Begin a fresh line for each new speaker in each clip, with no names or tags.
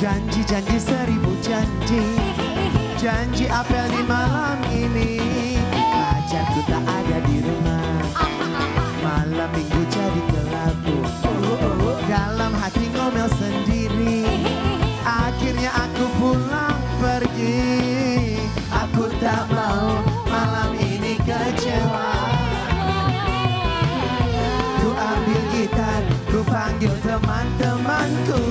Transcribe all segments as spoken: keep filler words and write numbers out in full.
Janji-janji seribu janji, janji apel di malam ini. Pacarku tak ada di rumah, malam minggu jadi kelabu. Dalam hati ngomel sendiri, akhirnya aku pulang pergi. Aku tak mau malam ini kecewa. Ku ambil gitar, ku panggil teman-temanku.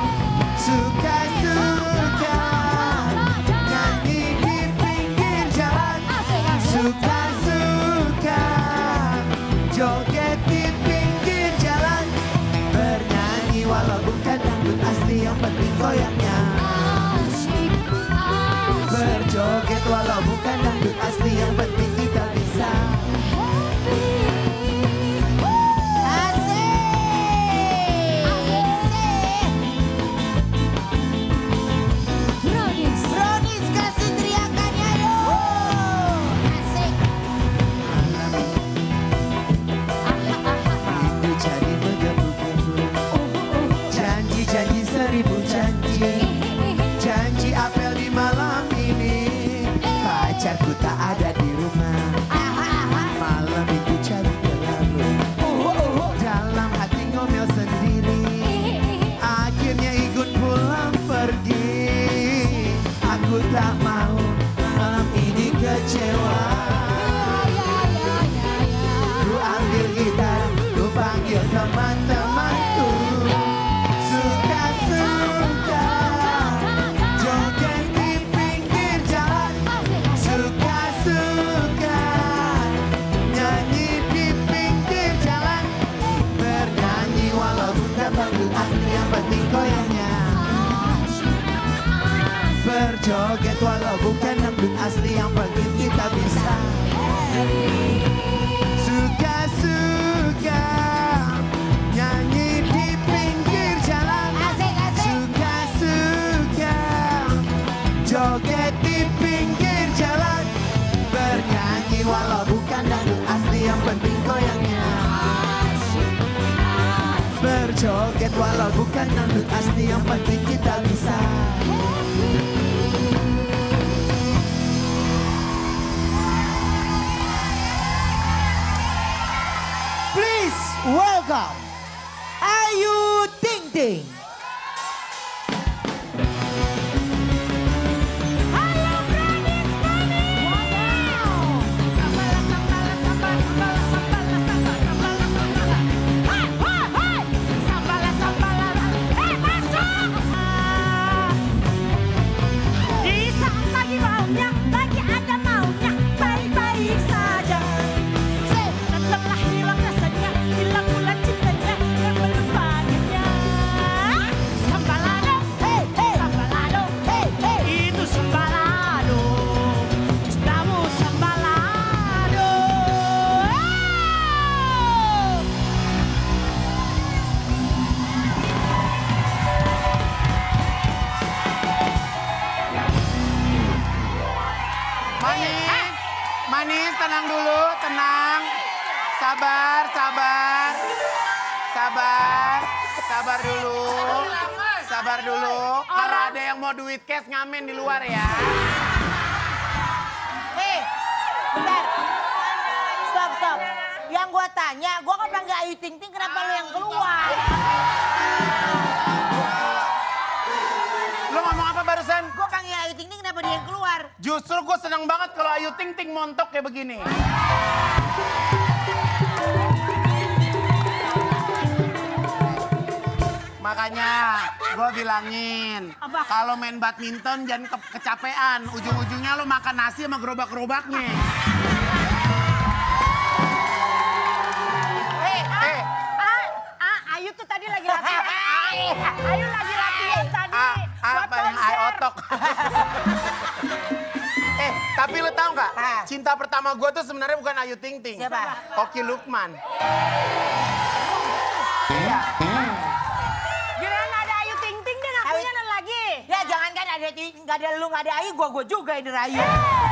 Suka-suka nyanyi di pinggir jalan. Suka-suka joget di pinggir jalan. Bernyanyi walau bukan dangdut asli, yang penting goyangnya. Berjoget walau bukan dangdut asli, yang penting kita bisa. Janji seribu janji, janji apel di malam ini. Pacarku tak ada di rumah, malam itu jadi kelabu. Dalam hati ngomel sendiri, akhirnya ikut pulang pergi. Aku tak mau malam ini kecewa. Ku ambil gitar, ku panggil teman-temanku. Suka-suka joget di pinggir jalan. Suka-suka nyanyi di pinggir jalan. Bernyanyi walau bukan dangdut asli, yang penting goyangnya. Berjoget walau bukan dangdut asli, yang penting kita bisa. Suka-suka nyanyi di pinggir jalan. Suka-suka joget di pinggir jalan. Bernyanyi walau bukan dangdut asli, yang penting goyangnya. Berjoget walau bukan dangdut asli, yang penting kita bisa. Please welcome Ayu Ting Ting.
Halo Brandis, Brandis. Wow. Sambala, sambala, sambala, sambala, sambala, sambala, sambala, sambala. Hai, hai, hai. Sambala, sambala. Eh, masuk. Di saat lagi maunya, lagi ada maunya, baik-baik saja. Setelah hilang rasanya, hilang pula cintanya, yang melupakannya. Sambalado, hey, hey. Sambalado, hey, hey. Itu sambalado. Estamos sambalado.
Manis, manis, tenang dulu, tenang. Sabar, sabar. Sabar, sabar dulu. Sabar dulu. Kalau ada yang mau duit cash ngamen di luar ya.
Hei, bentar. Stop, stop. Yang gua tanya, gua kan panggil Ayu Ting Ting, kenapa lu yang keluar?
Lo ngomong apa barusan?
Gua panggil Ayu Ting Ting, kenapa dia yang keluar?
Justru gue senang banget kalau Ayu Ting Ting montok kayak begini. Makanya gue bilangin, kalau main badminton jangan ke kecapean. Ujung-ujungnya lo makan nasi sama gerobak-gerobaknya.
Hei,
Eh,
Ah, ah, Ayu tuh tadi lagi latihan. Ayu lagi latihan tadi.
ah,
buat
apa yang air
konser.
otok? Eh, tapi lo tau nggak?
Ah.
Cinta pertama gue tuh sebenarnya bukan Ayu Ting Ting.
Siapa?
Oki Lukman.
Giliran ada Ayu Ting Ting dia ngakunya
Ayu-
dan lagi.
ya jangan kan ada nggak ada lu nggak ada Ayu, gua gua juga ini Ayu.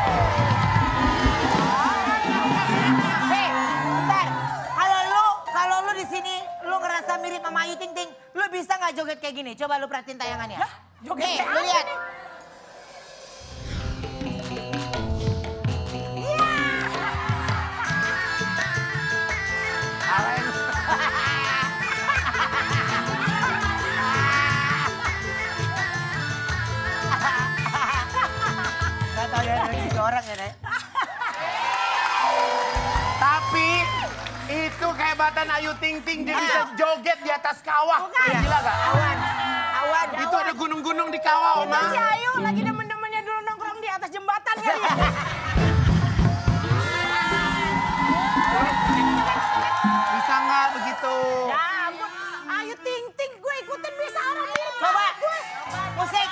Hei, bentar. Kalau lu kalau lu di sini lu ngerasa mirip sama Ayu Ting Ting, lu bisa nggak joget kayak gini? Coba lu perhatiin tayangannya.
Joget
Nih,
apa
lu lihat.
nih?
Alain.
Gak tau dia lagi orang ya, Nek.
Tapi itu kehebatan Ayu Ting Ting, dia bisa joget di atas kawah.
Bukan.
Gila gak?
Awan. Awan.
Itu ada gunung-gunung di kawah,
Itu si
Oma.
Ayu lagi demen-demennya dulu nongkrong di atas jembatan kali ya.
Bisa nggak begitu?
Ya ampun, Ayu Ting Ting gue ikutin bisa orang mirip
Coba.
banget gue.
Musik.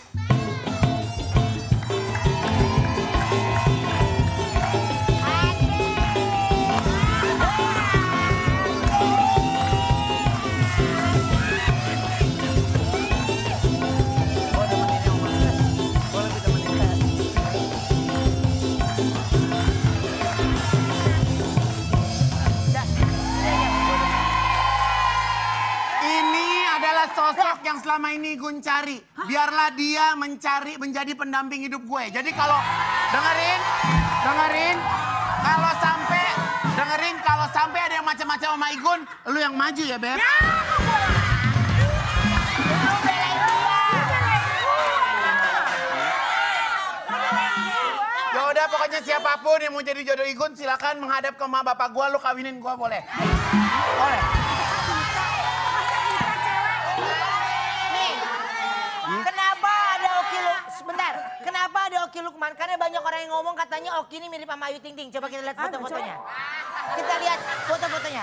Ini adalah sosok yang selama ini gue cari. Biarlah dia mencari menjadi pendamping hidup gue. Jadi kalau dengerin, dengerin, kalau sampai dengerin kalau sampai ada yang macam-macam sama Igun, lu yang maju ya, Beb. Ya udah pokoknya siapapun yang mau jadi jodoh Igun silakan menghadap ke emak bapak gua, lu kawinin gua boleh. Boleh.
Nih, kenapa ada Oki Luk... Sebentar, kenapa ada Oki Lukman? Karena banyak orang yang ngomong katanya Oki ini mirip sama Ayu Ting Ting. Coba kita lihat foto-fotonya. Kita lihat foto-fotonya.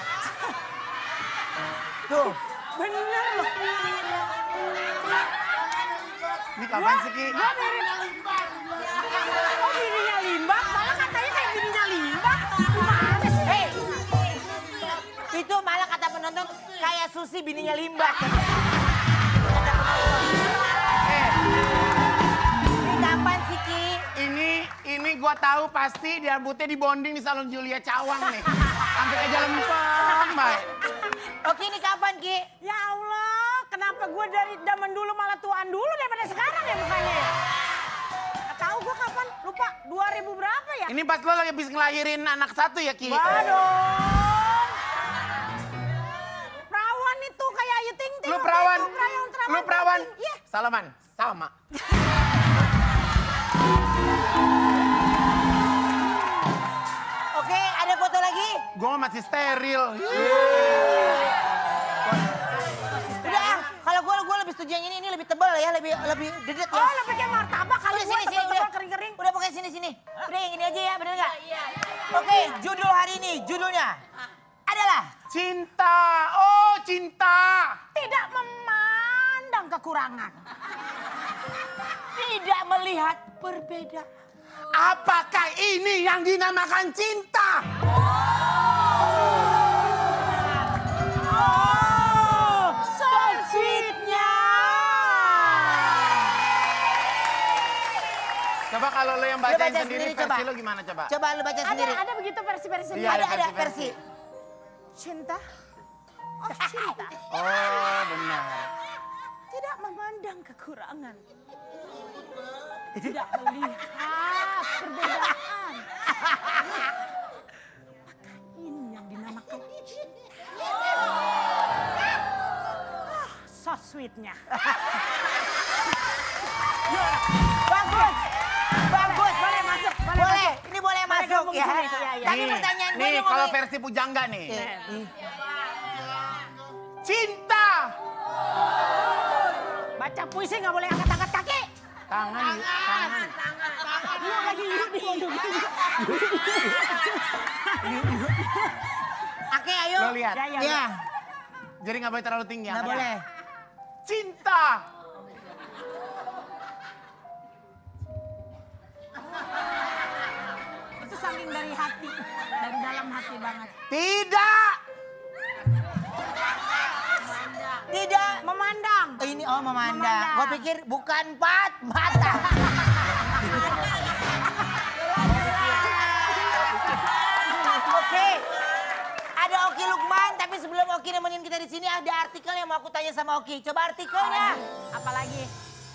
Tuh.
Bener loh.
Ini kapan sih, Ki?
Gue mirip. Oh bininya Limbak, malah katanya kayak bininya Limbak. Gimana sih?
Hei, itu malah kata penonton kayak Susi bininya Limbak.
Eh,
Ini kapan sih, Ki?
ini ini gua tahu pasti dia rambutnya di bonding di salon Julia Cawang nih. Sampai aja lempeng, baik.
Oki ini kapan, Ki?
Ya Allah, kenapa gue dari zaman dulu malah tuaan dulu daripada sekarang ya mukanya ya? Nggak tahu gue kapan, lupa dua ribu berapa ya?
Ini pas lo lagi habis ngelahirin anak satu ya, Ki?
Waduh. Perawan itu kayak Ayu Ting Ting.
Lu
waktu
perawan,
itu, perawan, perawan,
lu perawan.
Iya.
Salaman, sama.
Oke, ada foto lagi?
Gua masih steril.
Udah, kalau gue gue lebih setuju yang ini, ini lebih tebal ya, lebih lebih dedet ya.
Oh, lebih kayak martabak kali
Udah
gue
sini sini udah.
tebel-tebel kering-kering.
Udah pokoknya sini sini. Udah yang ini aja ya, bener nggak? Iya. Oke, judul hari ini, judulnya adalah
Cinta, oh cinta.
Tidak memandang kekurangan.
tidak melihat perbedaan.
Apakah ini yang dinamakan cinta?
Oh, so sweetnya.
Coba kalau lo yang
Lu
bacain
baca
sendiri,
sendiri,
versi
coba.
lo gimana coba?
Coba lu baca
Ada
sendiri.
ada begitu versi-versi.
Iya,
ada ada
versi-versi.
versi.
Cinta. Oh, cinta.
Oh benar.
Tidak memandang kekurangan. Tidak melihat perbedaan. Maka ini yang dinamakan cinta. Ah, so sweetnya.
Bagus. Bagus.
Boleh masuk, boleh
Boleh.
masuk.
Ini boleh masuk
gabung
ya.
sini, iya, iya.
Tapi
Nih,
pertanyaan gue
nih
dia
kalau
ngomongin-
versi Pujangga nih.
Eh, ih.
Cinta.
Baca puisi nggak boleh angkat-angkat kaki.
Tangan, tangan.
Lu lagi yuk di
Oke, ayo.
Lo lihat.
Ya, ya,
Ya,
Jadi nggak boleh terlalu tinggi.
nggak
angkat.
boleh.
Cinta.
Itu saking dari hati, dari dalam hati banget.
Tidak.
Tidak.
Memandang.
Oh, ini oh memandang.
Memandang.
Gue pikir bukan empat mata. Oke. Ada Oki Lukman, tapi sebelum Oki nemenin kita di sini ada artikel yang mau aku tanya sama Oki. Coba artikelnya.
Apalagi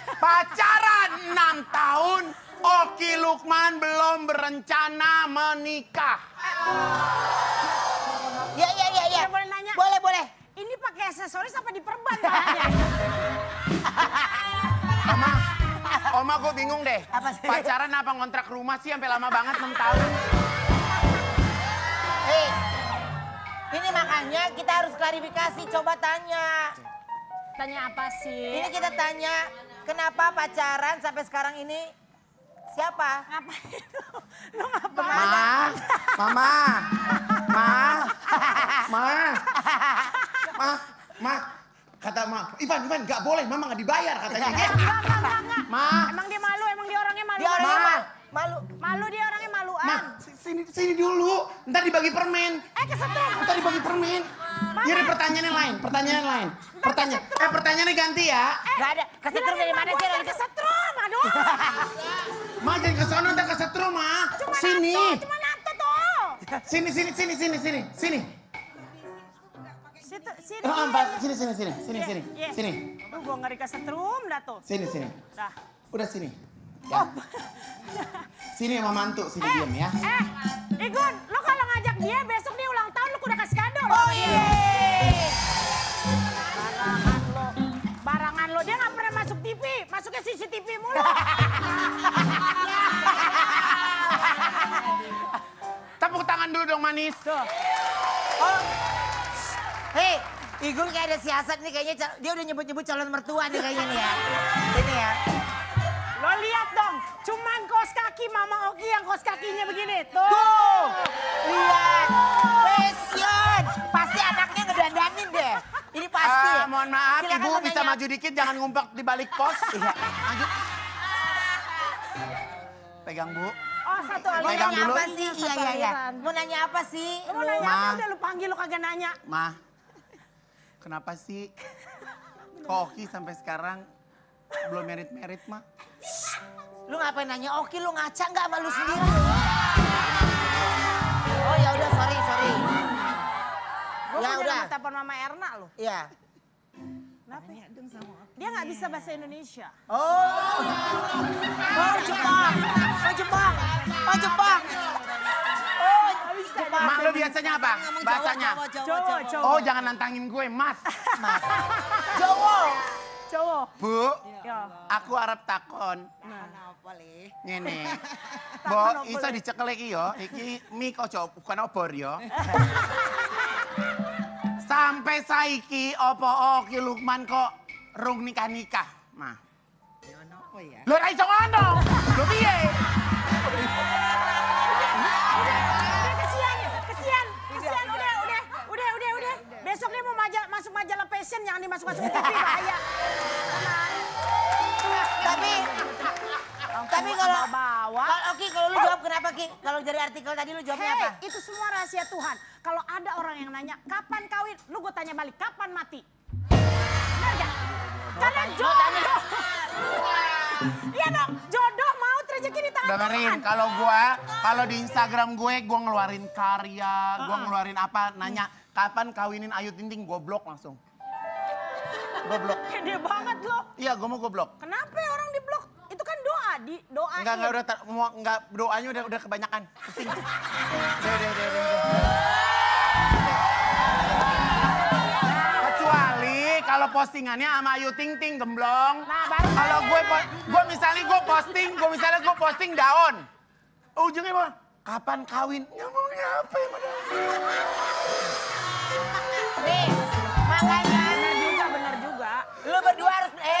Pacaran enam tahun, Oki Lukman belum berencana menikah.
Ya, ya, ya, ya.
Saya boleh nanya?
Boleh, boleh.
Ini pakai aksesoris apa diperban bahannya?
Oma, Oma gue bingung deh.
Apa sih?
Pacaran apa ngontrak rumah sih sampai lama banget enam tahun?
Hei, ini makanya kita harus klarifikasi. Coba tanya.
Tanya apa sih?
Ini kita tanya, kenapa pacaran sampai sekarang ini? Siapa?
Ngapain lu? Lu ngapain?
Ma, Mama, Ma, Ma, Ma, Ma, kata Ma, Ivan, Ivan, gak boleh, Mama gak dibayar katanya.
Enggak, enggak, enggak, enggak.
Ma,
Emang dia malu, emang dia orangnya malu.
Dia orangnya
Ma.
ma- malu.
Malu dia orangnya maluan.
Ma, sini, sini dulu, ntar dibagi permen.
Eh kesetrum.
Ntar dibagi permen. Jadi pertanyaan yang lain, pertanyaan yang lain. Pertanyaan, eh pertanyaannya ganti ya.
Gak ada. Kesetrum dari mana sih?
Jangan kesetrum, aduh.
Ma jangan ke sono, ntar kesetrum, Ma.
Cuma
Sini.
nato, cuma nato tuh.
Sini, sini, sini, sini, sini, sini.
Situ, sini.
Oh, Mbak, sini, sini, sini, sini, sini,
Iya.
sini,
Aduh, gua ngeri kesetrum dah tuh.
sini, sini.
Dah.
Udah sini. Ya. Sini sama mantu, sini diam ya.
Eh, Igun, lo kalau ngajak dia besok dia ulang tahun lo udah kasih kado.
Oh iya.
Barangan lo, barangan lo dia nggak pernah masuk T V, masuknya C C T V mulu.
Tepuk tangan dulu dong manis.
Tuh.
Oh. Hei, Igun kayak ada siasat nih kayaknya. cal- Dia udah nyebut-nyebut calon mertua nih kayaknya nih ya. Ini ya.
Lo lihat dong, cuman kaos kaki Mama Oki yang kaos kakinya begini. Tuh.
Tuh, lihat. Fashion. Pasti anaknya ngedandanin deh. Ini pasti.
Ah, mohon maaf,
Silakan
Ibu bisa
menanya.
maju dikit, jangan ngumpet di balik pos. Iya, maju. Pegang, Bu.
Oh, satu
Mau
aliran.
Pegang
nanya
dulu.
apa sih? Iya, iya, iya. Mau nanya apa sih?
Lo mau
Lu?
nanya
Ma.
apa? Udah lu panggil, lu kagak nanya.
Ma, kenapa sih kok Oki sampai sekarang belum merit-merit, Ma?
Lu ngapain nanya? Oki lu ngaca nggak sama lu sendiri? Oh ya udah, sorry, sorry.
Gue
Ya
udah
udah.
mau telepon Mama Erna lo.
Iya.
Kenapa? Dia nggak bisa bahasa Indonesia.
Oh. Oh Jepang. Oh Jepang. Oh Jepang. Oh Jepang.
Ma, lo biasanya apa? Bahasanya?
Cowok, cowok.
Oh, jangan nantangin gue, Mas.
Mas. Jowo.
Cowok.
Bu,
Ya.
aku arep takon. Ngene. Bo, iso dicekel iki yo. Iki mie kok bukan obor yo. Sampai saiki opo Oki Lukman kok rung nikah-nikah, Ma.
Ya napa ya?
Lho ra iso ngono. Lho piye?
Udah kesian, kesian, kesian. Udah, udah, udah, udah, udah. Besok dia mau maja, masuk majalah fashion, jangan dimasuk-masukin T V, bahaya.
Tapi tapi kalau
bawa.
kalau Oki kalau lu jawab kenapa Ki? Kalau dari artikel tadi lu jawabnya apa?
Hei, itu semua rahasia Tuhan. Kalau ada orang yang nanya, kapan kawin? Lu gue tanya balik, kapan mati? Benar gak? Karena jodoh. Iya dong, jodoh maut rezeki di tangan
Dengerin,
Tuhan.
kalau gua, kalau di Instagram gue, gua ngeluarin karya, gua ngeluarin apa, nanya kapan kawinin Ayu Ting Ting, gua blok langsung. Gua blok.
Pede banget lo.
Iya, gua mau gua blok.
Kenapa ya orang di blok? Itu kan doa, di doain.
Enggak, enggak udah ter- mau enggak doanya udah udah kebanyakan. Pusing. Udah, udah, udah, udah, udah. Kecuali kalau postingannya sama Ayu Ting Ting gemblong.
Nah, baru
Kalau gue po- gue misalnya gue posting, gue misalnya gue posting daun. Ujungnya apa? Kapan kawin? Ngomongnya apa ya, Madam?
Nih, makanya
benar juga, benar juga.
lu berdua harus eh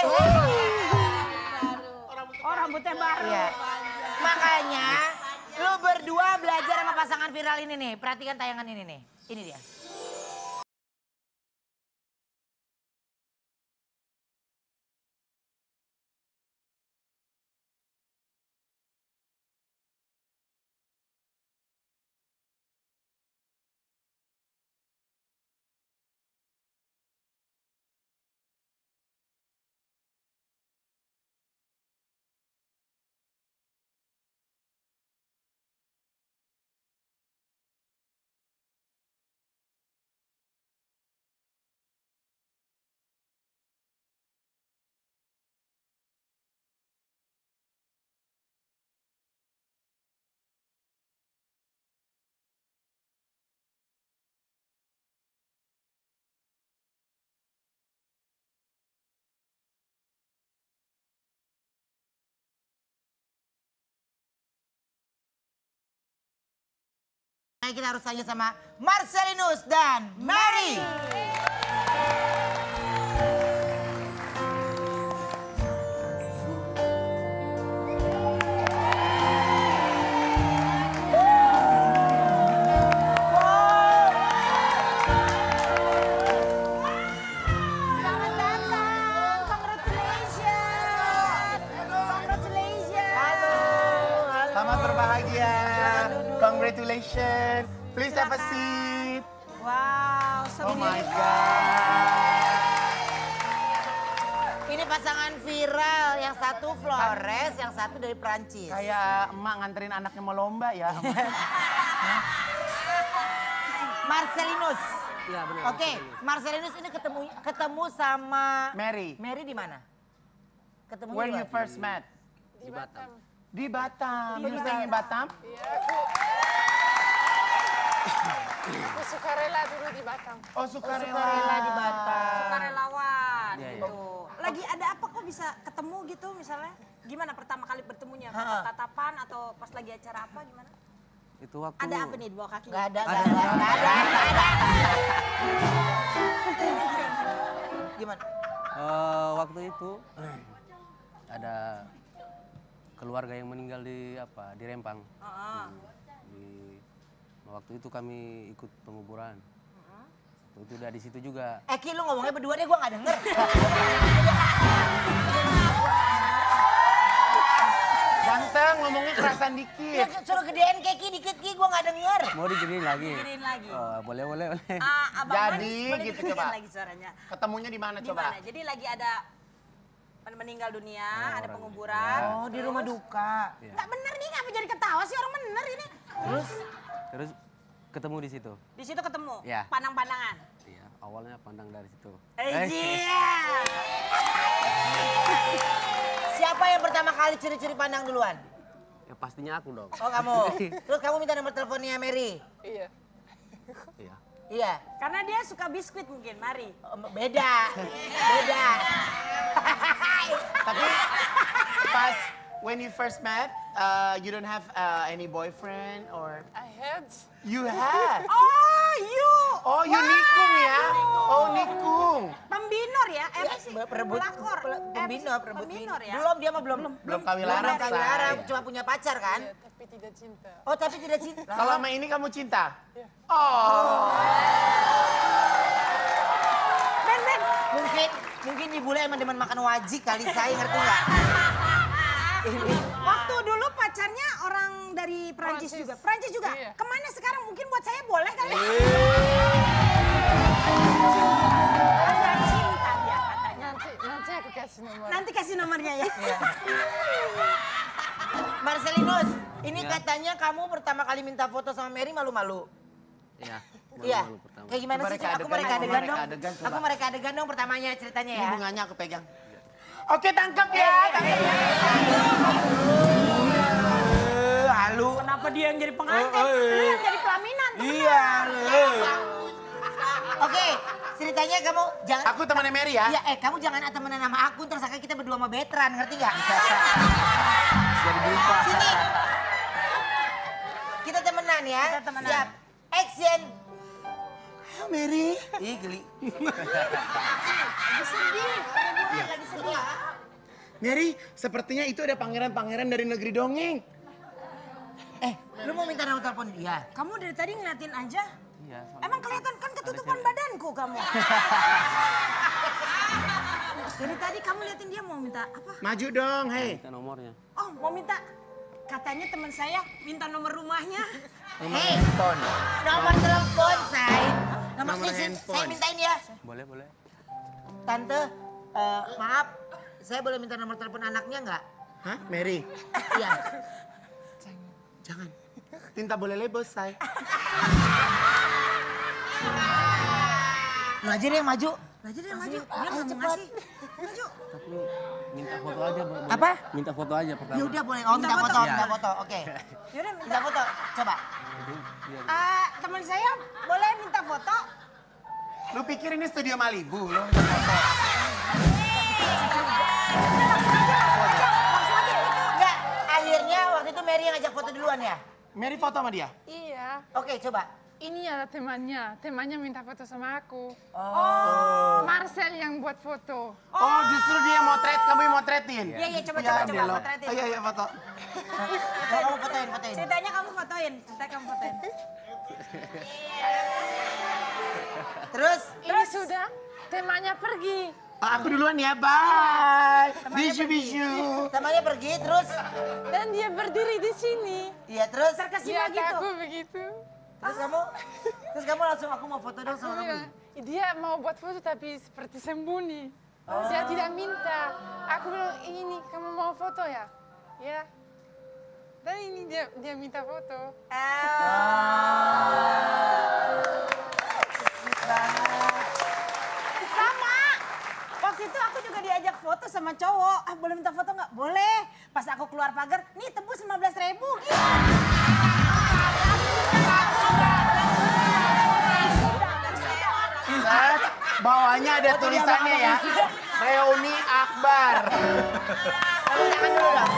Oh, rambutnya baru.
Iya. Makanya lu berdua belajar sama pasangan viral ini nih. Perhatikan tayangan ini nih. Ini dia. makanya kita harus tanya sama Marcelinus dan Mary.
Selamat datang. Congratulations. Congratulations.
Halo.
Selamat berbahagia. Congratulations. Please have a seat.
Wow,
Oh my God.
Ini pasangan viral, yang satu Flores, yang satu dari Prancis.
Kayak emak nganterin anaknya mau lomba ya.
Marcelinus.
Iya benar.
Oke, Marcelinus ini ketemu ketemu sama
Mary,
Mary di mana? Ketemu
where you first met?
Di Batam.
Di Batam. You staying in Batam?
Aku suka rela dulu di Batam.
Oh, sukarela.
Sukarela di Batam.
Sukarelawan
Iya, iya.
gitu. Lagi ada apa kok bisa ketemu gitu misalnya? Gimana pertama kali bertemunya?
Ha-ha.
Tatapan atau pas lagi acara apa gimana?
Itu waktu.
Ada apa nih di bawah kaki?
Gak ada, gak ada, gak ada, gak ada. Gimana?
Eh, waktu itu ada keluarga yang meninggal di apa di Rempang.
Heeh.
Di waktu itu kami ikut penguburan. Waktu itu udah di situ juga.
Eh Ki, lu ngomongnya berdua deh, gua gak denger.
Ganteng, ngomongnya kerasan
Ya,
dikit.
suruh gedein Keki dikit Ki, gua gak denger.
Mau digedein lagi?
Gedein lagi.
Oh, boleh boleh boleh.
Ah, Abang
Jadi,
Manis, boleh
gitu,
digedein
coba.
lagi suaranya.
Ketemunya di mana
Di
coba?
mana? Jadi lagi ada meninggal dunia,
Oh,
ada
orang-
penguburan.
Oh, di rumah duka.
Iya.
Nggak bener nih, ngapa jadi ketawa sih orang bener ini?
Terus terus ketemu di situ.
Di situ ketemu,
Iya.
pandang-pandangan.
Iya, awalnya pandang dari situ.
Eh, iya.
Siapa yang pertama kali curi-curi pandang duluan?
Ya pastinya aku dong.
Oh kamu. Terus kamu minta nomor teleponnya Mary?
Iya.
Iya.
Iya.
Karena dia suka biskuit mungkin, mari.
Oh, beda. Beda.
Tapi pas when you first met, uh, you don't have uh, any boyfriend or
I had.
you had?
Oh, you.
Oh, you nikung ya? Oh, nikung.
Pembinor ya? Eh, apa sih?
Be- perebut,
Pelakor.
pel-
Eh, apa sih?
pembinor, perebut
Pembinor ya?
Belum, dia mah belum.
Belum kawin
Belum
larang,
kawin
say.
larang, cuma punya pacar kan?
Iya, tapi tidak cinta.
Oh, tapi tidak cinta.
Kalau sama ini kamu cinta?
Iya.
Oh.
Ben, Ben.
Mungkin, mungkin di bule emang demen makan wajik kali, saya ngerti nggak?
Waktu dulu pacarnya orang dari Perancis
Prancis.
juga. Perancis juga.
Iya.
Kemana sekarang? Mungkin buat saya boleh kali. Ada cinta dia katanya.
Nanti nanti aku kasih nomor.
Nanti kasih nomornya ya.
Marcelinus, ini
Iya.
katanya kamu pertama kali minta foto sama Mary malu-malu.
Iya.
Iya.
malu-malu pertama.
Kayak gimana
Coba
sih?
reka
Aku
adegan,
mereka
coba
adegan
reka
dong.
adegan, coba.
Aku mereka adegan dong pertamanya ceritanya
Ini
ya.
bunganya aku pegang. Oke, tangkap ya. Tangkap ya.
Eh, halu.
Kenapa dia yang jadi pengantin? Lu yang jadi pelaminan.
Iya.
Oke, ceritanya kamu jangan.
Aku temannya Mary ya.
Iya, eh kamu jangan temenan sama aku, terus akhirnya kita berdua sama Betran, ngerti nggak?
Jadi lupa.
Sini. Kita temenan ya.
Kita temenan.
Siap. Action.
Mary.
Ih, geli.
Lagi sedih. Lagi sedih.
Mary, sepertinya itu ada pangeran-pangeran dari negeri dongeng.
Eh, lu mau minta nomor telepon dia?
Kamu dari tadi ngeliatin aja.
Iya. sama-
Emang kelihatan kan ketutupan badanku kamu. Dari tadi kamu liatin dia mau minta apa?
Maju dong, hei.
Minta nomornya.
Oh, mau minta. Katanya teman saya minta nomor rumahnya.
Nomor
Hei.
handphone.
Nomor telepon, say. Nomor,
Nomor
ini,
handphone.
saya mintain ya.
Boleh boleh.
Tante, eh, maaf, saya boleh minta nomor telepon anaknya nggak?
Hah, Mary?
Iya.
Jangan. Tinta boleh lebos, say.
Lu aja deh yang maju.
Aja deh maju. Dia
Ayo,
nggak mau
cepat.
ngasih. Maju.
Tapi minta foto aja. Bo- boleh?
Apa?
Minta foto aja pertama.
Ya udah boleh. Oh, minta
Minta
foto,
foto.
minta
Iya.
foto. Oke.
Yaudah minta.
Minta foto. Coba.
Itu, iya.
Ah, teman saya boleh minta foto?
Lu pikir ini studio Malibu, lu minta foto.
Enggak, akhirnya waktu itu Mary yang ngajak foto duluan ya?
Mary foto sama dia?
Iya.
Oke, coba.
Ini ada temannya. Temannya minta foto sama aku.
Oh.
Marcel yang buat foto.
Oh, justru dia yang motret, kamu yang motretin?
Iya, iya, coba,
Ya,
coba,
dia
coba,
loh.
motretin.
Oh, iya, iya, foto.
Coba kamu fotoin, fotoin.
Ceritanya kamu fotoin, ceritanya kamu fotoin.
Terus?
Ini sudah, temannya pergi.
Oh, aku duluan ya, bye. Bisu, bisu.
Temannya pergi, terus?
Dan dia berdiri di sini.
Iya, terus?
Dia
Terkesima gitu.
aku begitu.
Terus kamu? Terus kamu langsung, aku mau foto dong
Aku
sama kamu.
bilang, dia mau buat foto tapi seperti sembunyi. Dia tidak minta. Aku bilang, ini kamu mau foto ya? Ya. Dan ini dia dia minta foto.
Sama. Waktu itu aku juga diajak foto sama cowok. Ah, boleh minta foto nggak? Boleh. Pas aku keluar pagar, nih tebus lima belas ribu. Gitu.
Set, bawahnya ada tulisannya ya. Reuni Akbar.
Jangan dulu dong.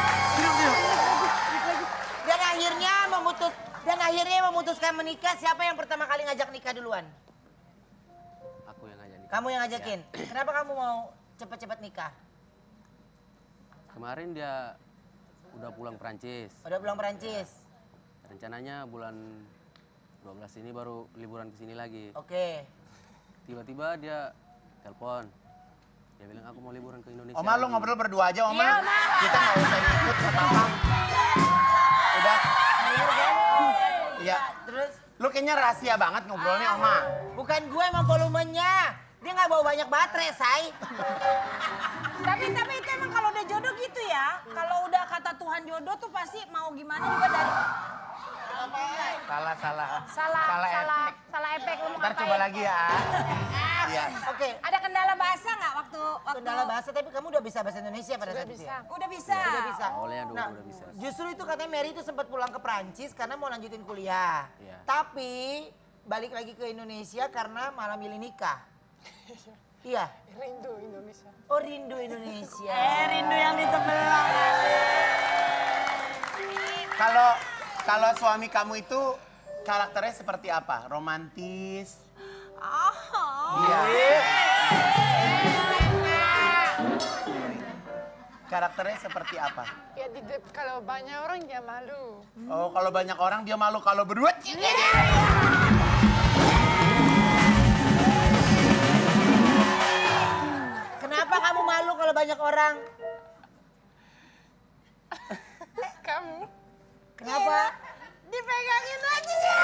Dan akhirnya memutus dan akhirnya memutuskan menikah. Siapa yang pertama kali ngajak nikah duluan?
Aku yang ngajak nikah.
Kamu yang ngajakin. Kenapa kamu mau cepat-cepat nikah?
Kemarin dia udah pulang Perancis.
Udah pulang Perancis.
Rencananya bulan dua belas ini baru liburan ke sini lagi.
Oke.
Tiba-tiba dia telepon. Dia bilang aku mau liburan ke Indonesia.
Oma, lu
lagi."
ngobrol berdua aja, Oma.
Iya, Oma.
Kita nggak usah ikut, nggak apa-apa. Udah. Iya.
Terus?
Lu kayaknya rahasia banget ngobrolnya, Oma.
Bukan gue emang volumenya. Dia nggak bawa banyak baterai, say.
Tapi tapi itu emang kalau udah jodoh gitu ya. Kalau udah kata Tuhan jodoh tuh pasti mau gimana juga dari
Salah, salah.
salah salah
efek.
salah efek lu mau
Ntar coba
ngapain.
lagi ya. Iya.
Oke.
Ada kendala bahasa nggak waktu waktu
Kendala bahasa, tapi kamu udah bisa bahasa Indonesia pada
Sudah
saat itu
bisa.
ya?
Udah bisa.
Udah bisa.
Awalnya dulu
Nah,
udah bisa.
justru itu katanya Mary itu sempat pulang ke Prancis karena mau lanjutin kuliah.
Iya.
Tapi balik lagi ke Indonesia karena malah milih nikah. Iya.
Rindu Indonesia.
Oh, rindu Indonesia.
Eh, rindu yang di sebelah.
Kalau kalau suami kamu itu karakternya seperti apa? Romantis?
Oh.
Iya. Karakternya seperti apa?
Ya di dep- kalau banyak orang dia malu.
Oh, kalau banyak orang dia malu, kalau berdua.
Kenapa kamu malu kalau banyak orang?
Kamu?
Kenapa?
Dipegangin aja ya.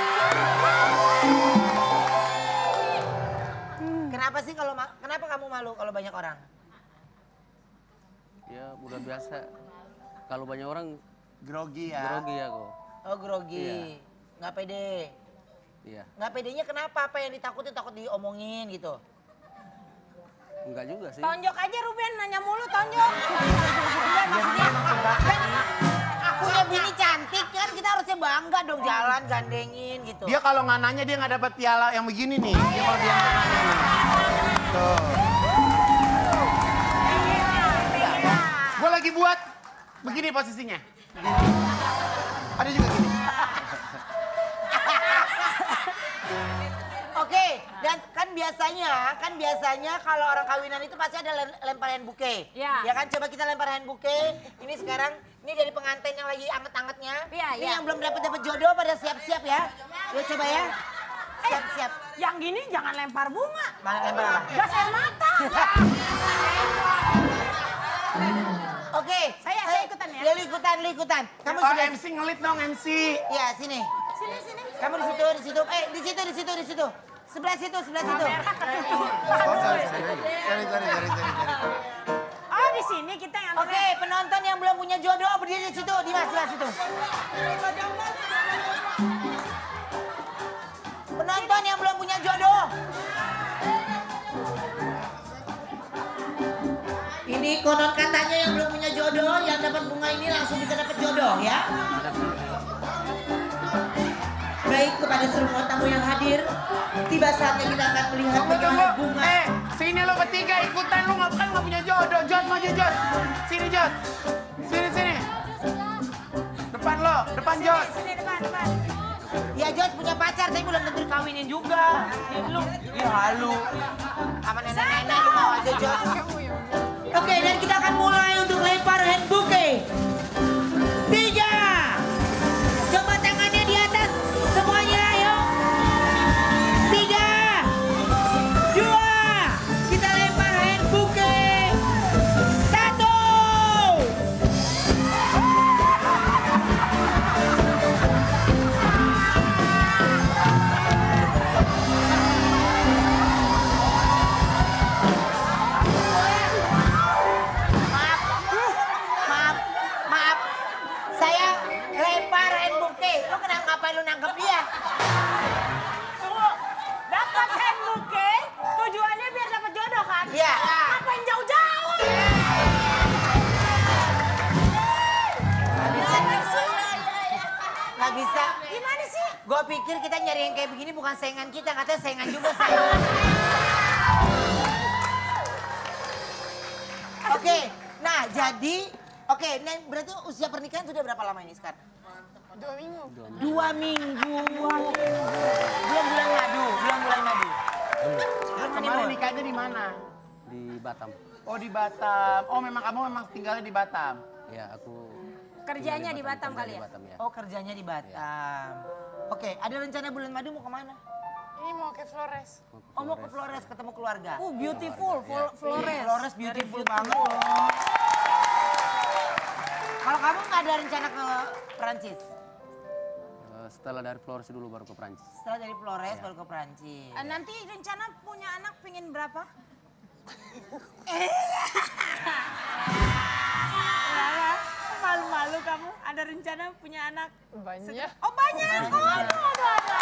Kenapa sih kalau ma- kenapa kamu malu kalau banyak orang?
Ya udah biasa. Kalau banyak orang
Grogi ya.
grogi aku.
Oh, grogi.
Iya.
Nggak pede.
Iya.
Nggak pedenya kenapa? Apa yang ditakutin? Takut diomongin gitu.
Enggak juga sih.
Tonjok aja Ruben nanya mulu tonjok.
Enggak, maksudnya kan aku ya bini cantik kan, kita harusnya bangga dong jalan gandengin gitu.
Dia kalau nggak nanya dia nggak dapat piala yang begini nih. Dia kalau dia nggak nanya nih. Tuh. Gue lagi buat begini posisinya. Ada juga gini.
Oke, dan kan biasanya, kan biasanya kalau orang kawinan itu pasti ada lem- lemparan buke.
Iya.
Ya kan, coba kita lemparan buke. Ini sekarang, ini dari pengantin yang lagi anget-angetnya.
Iya,
Ini
iya.
yang belum dapat dapat jodoh pada siap-siap ya. Yuk coba ya. Siap-siap.
Yang gini jangan lempar bunga.
Mana lempar apa?
Gas air mata.
Oke,
Saya- saya ikutan ya.
Ya lu ikutan, lu ikutan. Kamu
Oh,
sudah
M C ngelit dong M C.
Ya, sini.
Sini sini.
Kamu di situ, di situ. Eh, di situ, di situ, di situ. Sebelah situ, sebelah situ.
Oh, sorry, sorry, sorry, sorry, sorry, sorry.
Oh di sini kita yang.
Oke, penonton yang belum punya jodoh berdiri di situ, Dimas, Dimas situ. Penonton yang belum punya jodoh. Ini konon katanya yang belum punya jodoh, yang dapat bunga ini langsung bisa dapat jodoh ya. Baik, kepada seluruh tamu yang hadir, tiba saatnya kita akan melihat
Tunggu, tunggu.
bagaimana bunga.
Eh, sini lo bertiga ikutan lo nggak kan nggak punya jodoh. Jos maju Jos. Sini Jos. Sini sini. Depan lo, depan. depan, Jos.
Sini depan, depan.
Ya Jos punya pacar, tapi belum tentu dikawinin juga. Ya lu, ya halu. Sama nenek-nenek lu mau aja Jos. Oke, dan kita akan mulai untuk lempar hand bouquet. Tiga. Coba tangannya di atas. Semuanya ayo. Tiga. Dua. Kita lempar hand bouquet. Satu. Maaf. Maaf. Maaf. Saya lempar hand bouquet. Lu kenapa ngapain lu nangkep dia?
Tunggu. Dapat hand bouquet, tujuannya biar dapat jodoh kan?
Iya.
Ngapain jauh-jauh?
Nggak bisa. Nggak bisa.
Gimana sih?
Gue pikir kita nyari yang kayak begini bukan saingan kita. Katanya saingan juga saingan. Oke. Nah jadi. Oke. Nah, berarti usia pernikahan sudah berapa lama ini sekarang?
Dua minggu.
Dua minggu. Belum bulan madu. Belum bulan madu. Belum
Kemarin
honeymoon.
nikahnya di mana?
Di Batam.
Oh di Batam. Oh memang kamu memang tinggalnya di Batam.
Ya aku
Kerjanya di Batam
kerja
kali
di
ya?
Batam, ya.
Oh kerjanya di Batam. Oke, ada rencana bulan madu mau kemana?
Ini mau ke Flores.
Oh mau ke Flores ketemu keluarga.
Uh, beautiful, Flo- Flores.
Flores beautiful banget loh. Kalau kamu nggak ada rencana ke Perancis?
Eh, setelah dari Flores dulu baru ke Prancis.
Setelah dari Flores baru ke Perancis.
Eh, Nanti rencana punya anak pengen berapa? Lara, malu-malu kamu. Ada rencana punya anak?
Banyak.
Oh banyak. Oh, aduh, aduh, aduh.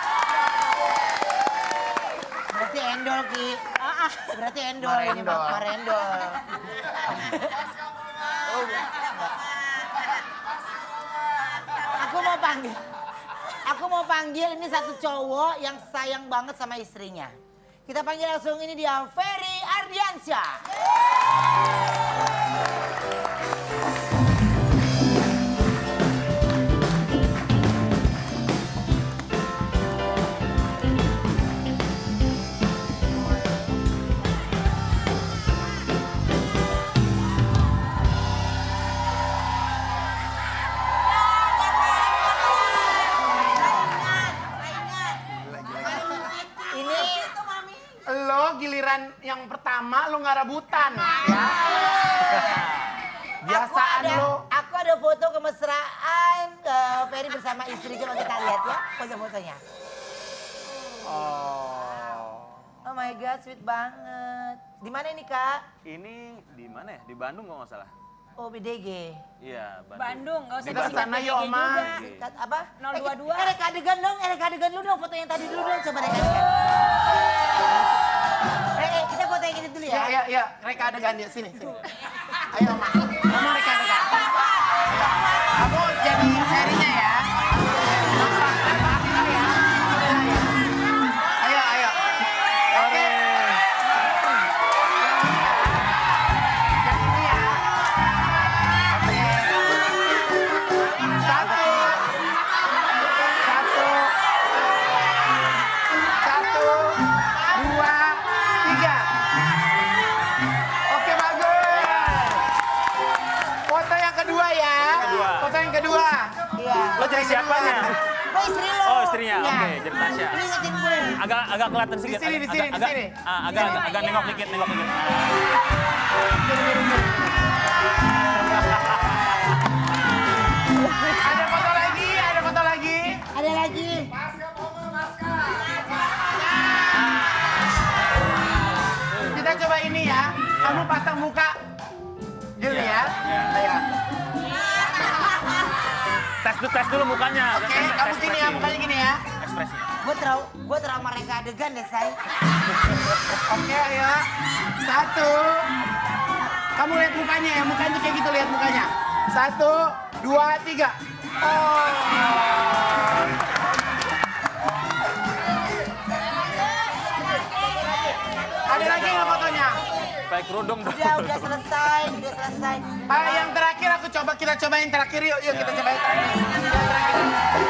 Berarti endol Ki.
Ah, ah.
Berarti endol ini Mak
Marendol.
Marendol. Oh, aku mau panggil. Aku mau panggil ini satu cowok yang sayang banget sama istrinya. Kita panggil langsung ini dia Ferry Ardiansyah. Ini
Lo giliran yang pertama lo nggak rebutan. Ya.
aku
Biasaan
ada,
lo.
aku ada foto kemesraan uh, Ferry bersama istri. Coba kita lihat ya foto-fotonya.
Oh.
Oh my god, sweet banget. Di mana ini Kak?
Ini di mana ya? Di Bandung kalau nggak salah.
Oh B D G.
Iya, Bandung.
Bandung, nggak usah
Kita
disingkat
kesana
B D G
yuk, Oma.
juga.
Singkat apa?
nol dua dua.
Eh, reka adegan dong, eh, reka adegan dulu dong. Foto yang tadi dulu dong, coba reka adegan. Eh, eh, kita foto yang ini dulu
Ya,
ya.
ya, ya. Reka adegan dia. Sini, sini. Ayo, Ma. Kamu reka adegan. Ayo. Kamu jadi Ferry-nya ya. Ayo, ayo. Oke. Yang ini ya. Oke. Satu. Satu. Satu. Dua. Tiga. Oke, bagus. Foto yang kedua ya.
Kedua.
Foto yang kedua.
Iya.
Lo jadi siapanya?
Gue istri lo.
Oh, istrinya.
Iya.
Oke, jadi Tasya.
Lu ingetin gue.
Agak agak kelihatan sedikit.
sini, di
agak-
sini, di
agak,
sini.
ah, agak agak, agak nengok dikit, nengok dikit.
Ada foto lagi, ada foto lagi.
Ada lagi.
Kita coba ini ya. Kamu pasang muka. Gini ya. Ayo.
Tes dulu, tes dulu mukanya.
Oke,
Tes-
kamu
tes
gini ya,
ekspresi.
mukanya gini ya.
Ekspresinya.
Gue terau, gue trauma reka adegan deh, say.
Oke, ayo. Satu. Kamu lihat mukanya ya, mukanya kayak gitu, lihat mukanya. Satu, dua, tiga. Oh. Ada lagi nggak fotonya?
Pakai kerudung dong.
Udah, udah selesai, udah selesai.
Ah, yang terakhir aku coba, kita coba yang terakhir yuk. Yuk kita coba yang terakhir. Yang terakhir.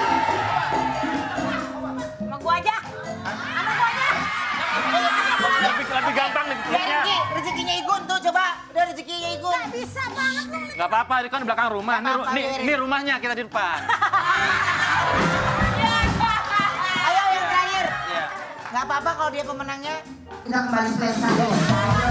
Sama gua aja. Sama gua aja.
Lebih, lebih gampang nih
Ya
peluknya.
Riki, rezekinya Igun tuh coba. Udah rezekinya Igun.
Gak bisa banget lu.
Gak apa-apa, ini kan di belakang rumah. Ini, ru-
apa-apa,
ini,
biarin.
ini rumahnya, kita di depan.
Ayo yang terakhir.
Iya.
Gak apa-apa kalau dia pemenangnya. Kita kembali selesai.